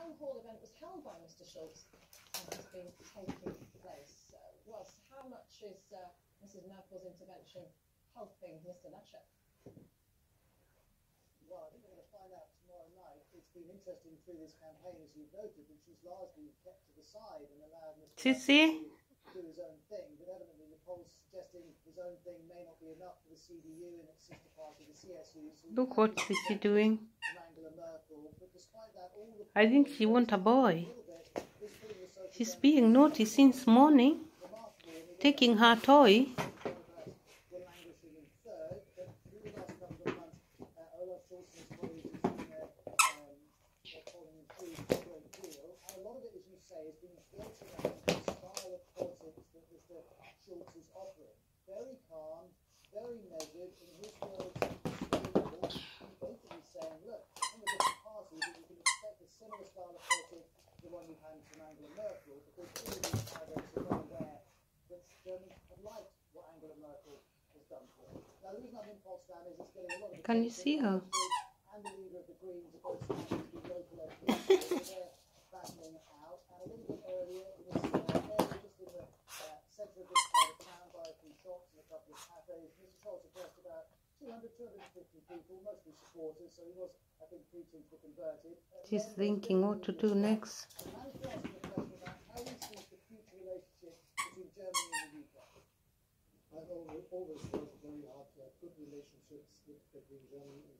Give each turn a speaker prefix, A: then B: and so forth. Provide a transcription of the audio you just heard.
A: town hall event was held by Mr. Schulz and has been taking place. Ross, how much is Mrs. Merkel's intervention helping Mr. Laschet?
B: Well, I think we're going to find out tomorrow night. It's been interesting through this campaign, as you've noted, that she's largely kept to the side and allowed Mr. Laschet to do his own thing. But evidently, the polls suggesting his own thing may not be enough for the CDU and its sister party, the CSU. So
C: look what Sissy doing.
B: Angela Merkel. But despite that, all the
C: I think she wants a boy. She's being naughty since morning, taking her toy.
B: Very calm, very measured, in his words, reasonable. He's basically saying, look, from a different party, but you can expect a similar style of politics to the one you had from Angela Merkel, because all of these candidates are well aware that Germans have liked what Angela Merkel has done for them. Now, the reason I'm in Potsdam is it's getting a lot of
C: Can you see her?
B: And the leader of the Greens are both standing to be local MPs, so they're battling out. And a little bit earlier, in this area, just in the centre of this part of town, by a few shops and a couple of cafes, Mr. Scholz addressed about 250 people, mostly supporters, so he was, I think, preaching for converted.
C: She's thinking what to do next.
B: And managed to ask him a question about how he sees the future relationship between Germany and the UK.
D: I've always thought it very hard to have good relationships between Germany and